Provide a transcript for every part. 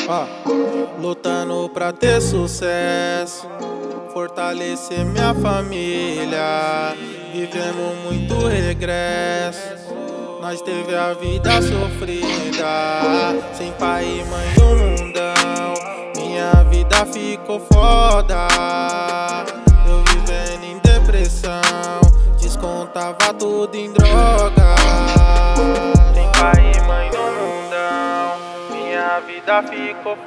Lutando pra ter sucesso, fortalecer minha família. Vivemos muito regresso, nós teve a vida sofrida, sem pai e mãe no mundão. Minha vida ficou foda, eu vivendo em depressão, descontava tudo em droga. Sem pai e mãe no mundão, minha vida ficou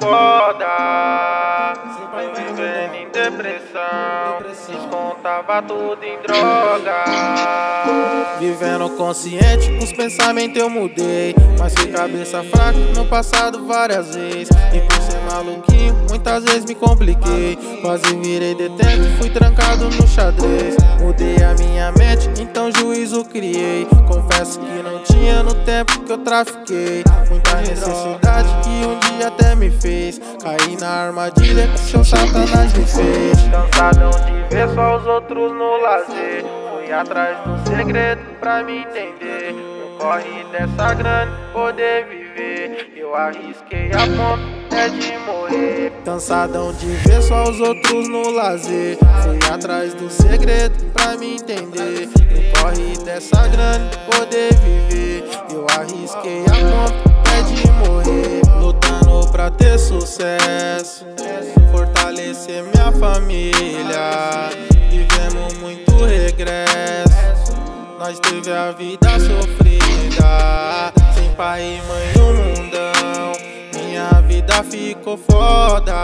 foda, eu vivendo em depressão, descontava tudo em droga. Vivendo consciente, com os pensamentos eu mudei, mas fui cabeça fraca no passado várias vezes. E por ser maluquinho, muitas vezes me compliquei, quase virei detento, fui trancado no xadrez. Mudei a minha mente, então juízo criei. Confesso que não tinha no tempo que eu trafiquei, muita necessidade que um dia até me fez cair na armadilha que seu Satanás me fez. Cansadão de ver só os outros no lazer, fui atrás do segredo pra me entender. No corre dessa grana poder viver, eu arrisquei a ponto até de morrer. Cansadão de ver só os outros no lazer, fui atrás do segredo pra me entender. No corre dessa grana poder viver, eu arrisquei a ponto até de morrer. Lutando pra ter sucesso, fortalecer minha família. Vivemos muito regresso, nós teve a vida sofrida, sem pai e mãe no mundão. Minha vida ficou foda,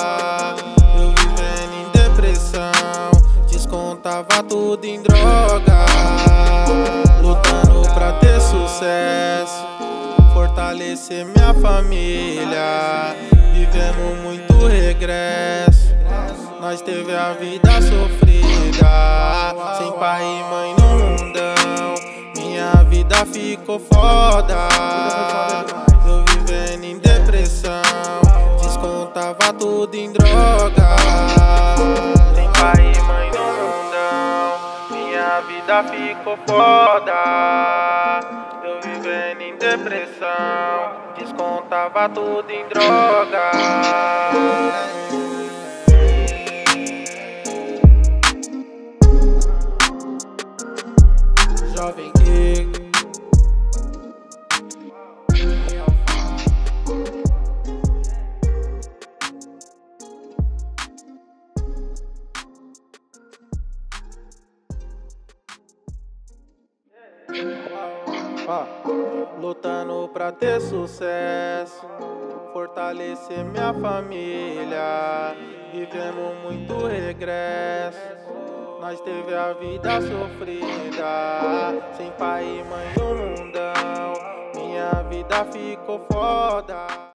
eu vivendo em depressão, descontava tudo em droga. Lutando pra ter sucesso, fortalecer minha família. Vivemos muito regresso, nós teve a vida sofrida, sem pai e mãe no mundão. Minha vida ficou foda, eu vivendo em depressão, descontava tudo em droga. Sem pai e mãe no mundão, minha vida ficou foda, eu vivendo em depressão, descontava tudo em droga. Jovem King. Lutando pra ter sucesso, fortalecer minha família. Vivemos muito regresso, nós teve a vida sofrida, sem pai e mãe no mundão. Minha vida ficou foda.